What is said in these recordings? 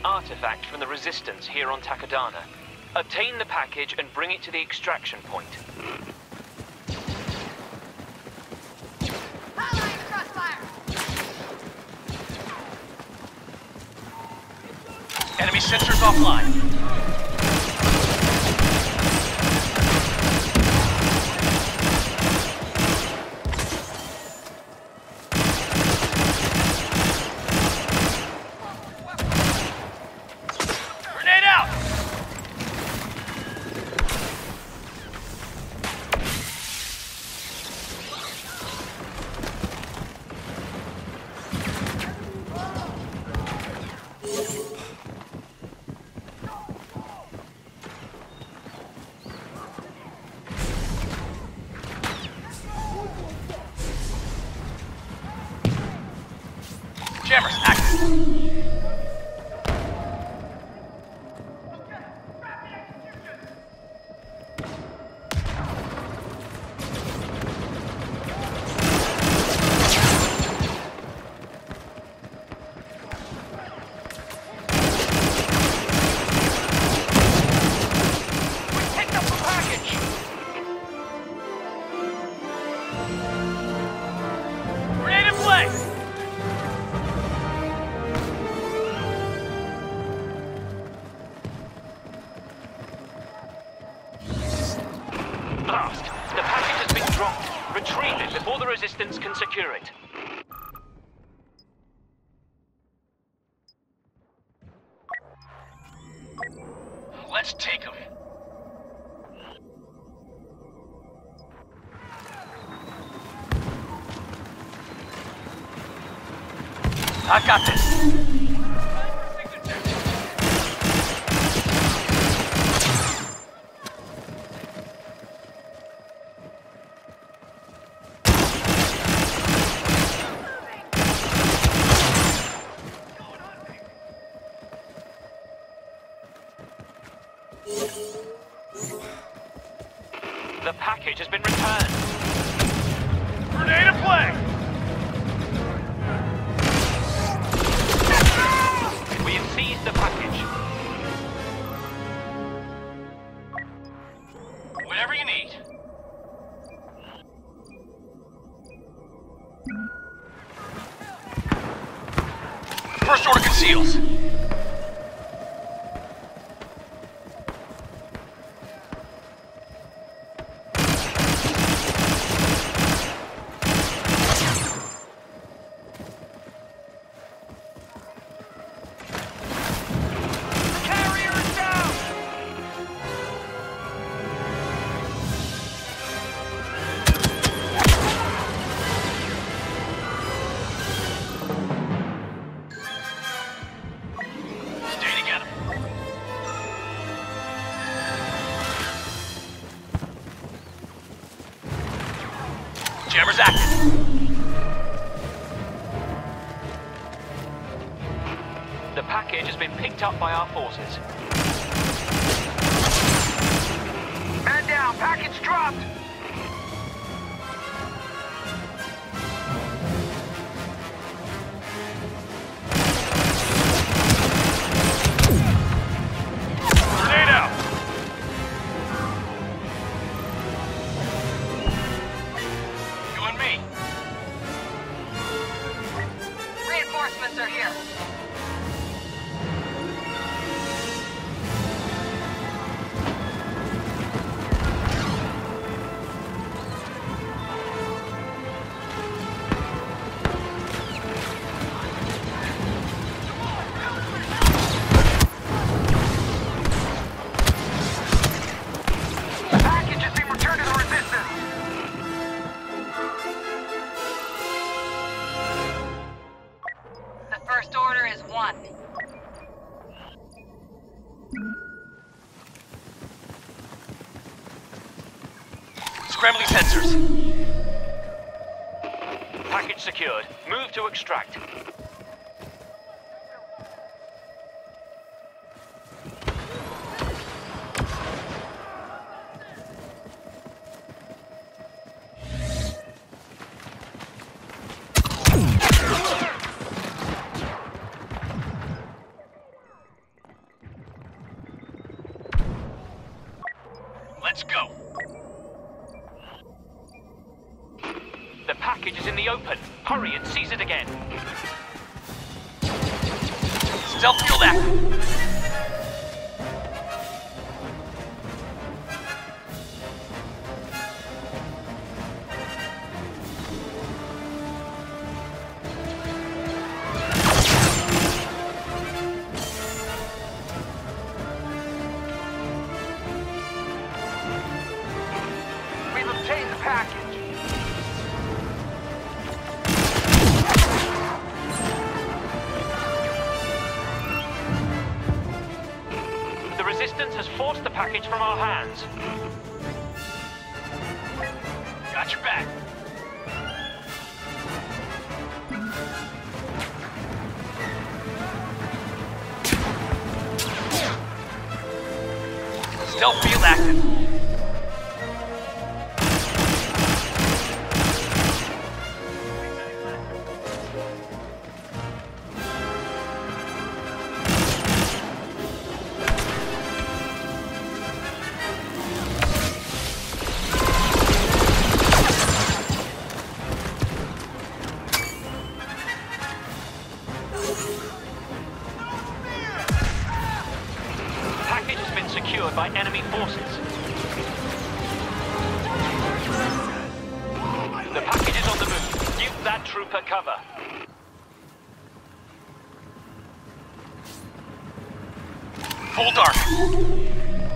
artifact from the Resistance here on Takodana. Obtain the package and bring it to the extraction point. Enemy sensors offline. Grenade out! Jammers, active. Blast! The package has been dropped. Retrieve it before the Resistance can secure it. Let's take him. I got this. The package has been returned. Grenade in play! We have seized the package. Whatever you need. First order conceals. Jammers active. The package has been picked up by our forces. Man down, package dropped. Grenade out. You and me. Reinforcements are here. First order is 1. Scrambling sensors. Package secured. Move to extract. Let's go. The package is in the open. Hurry and seize it again. Stealth field active. We've obtained the package. The Resistance has forced the package from our hands. Got your back. Stealth field active. Package has been secured by enemy forces. The package is on the move. Give that trooper cover. Full dark.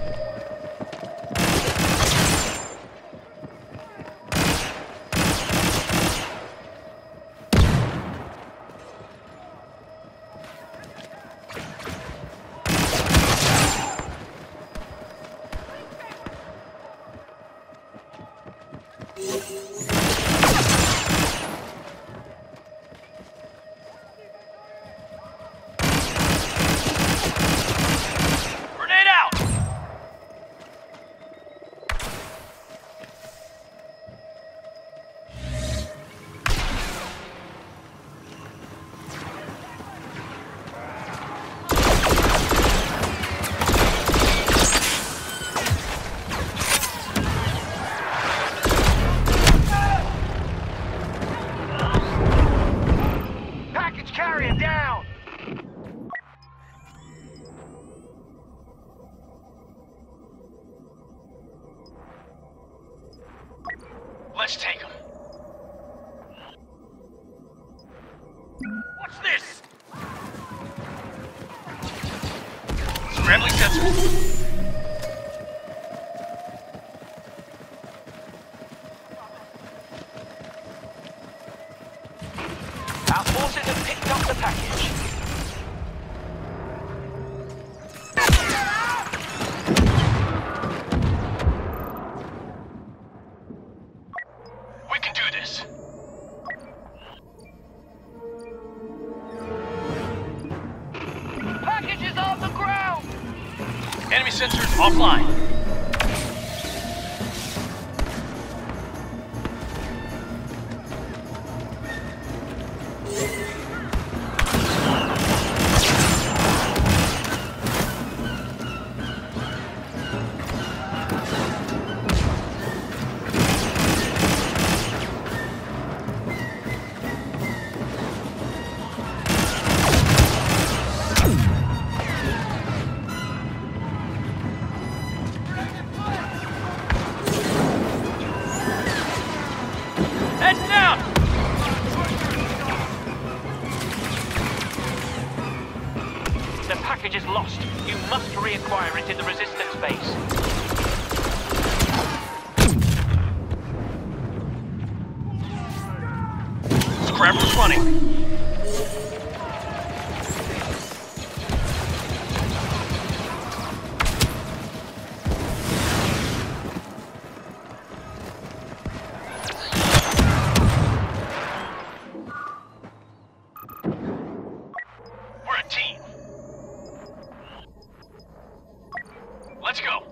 Grenade out! Package carrier down! Let's take him. What's this? Scrambling sensors. Our forces have picked up the package. We can do this. Package is on the ground! Enemy sensors offline. Heads down! The package is lost. You must reacquire it in the Resistance base. Scrambler's running. We're a team. Let's go.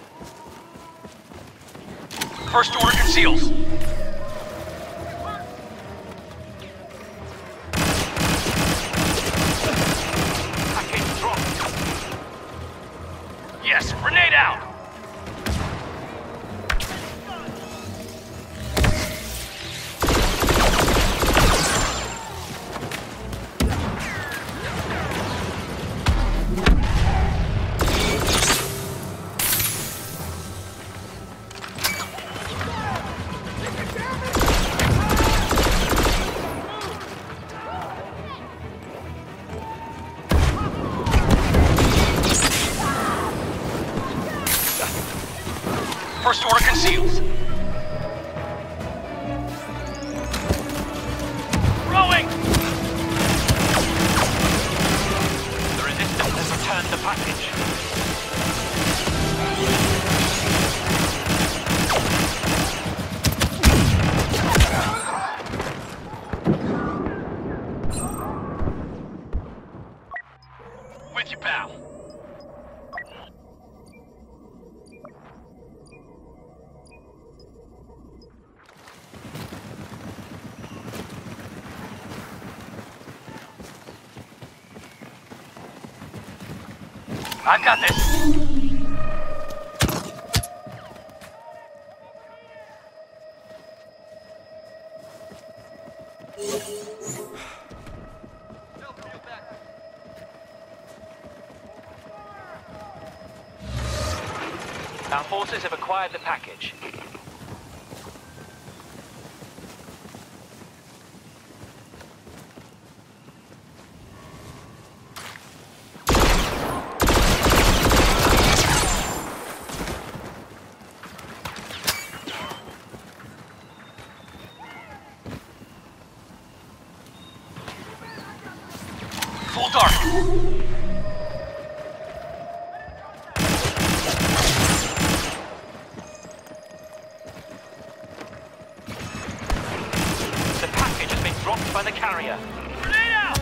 First order conceals. First order conceals. Throwing! The resistance has returned the package. With you, pal. I've got this. Our forces have acquired the package. Full dark. The package has been dropped by the carrier. Grenade out!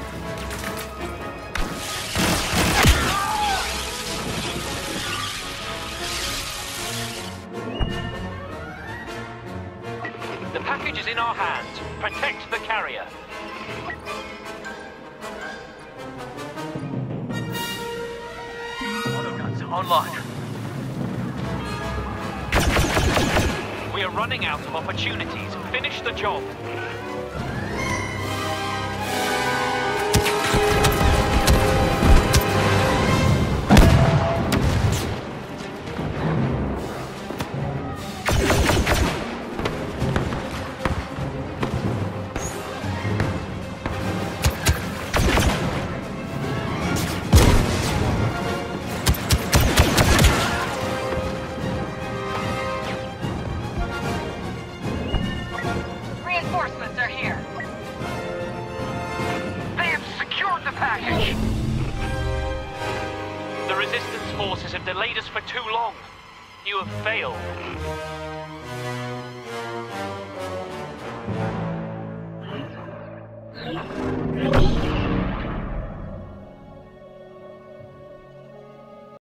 The package is in our hands. Protect the carrier. Autoguns online. We are running out of opportunities. Finish the job. Reinforcements are here. They have secured the package. The resistance forces have delayed us for too long. You have failed.